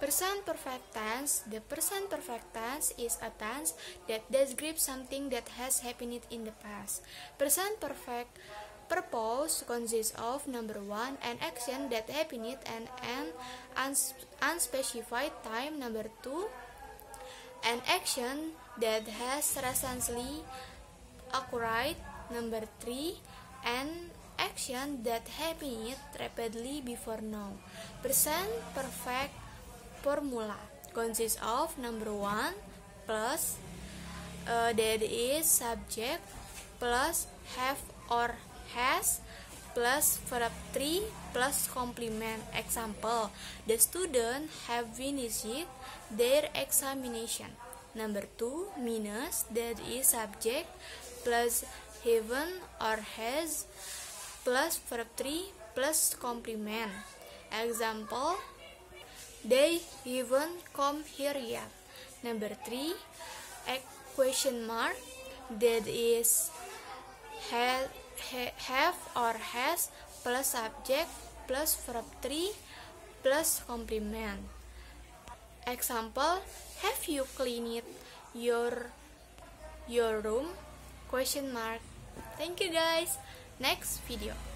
Present perfect tense. The present perfect tense is a tense that describes something that has happened in the past. Present perfect purpose consists of number 1, an action that happened at an unspecified time. Number 2, an action that has recently occurred. Number 3, an action that happened rapidly before now. Present perfect formula consists of number 1 plus that is subject plus have or has plus verb 3 plus complement. Example, the student have finished their examination. Number 2 minus that is subject plus haven't or has plus verb 3 plus complement. Example, they haven't come here yet. Number 3, a question mark that is have or has plus subject plus verb 3 plus complement. Example, have you cleaned your room? Question mark. Thank you guys. Next video.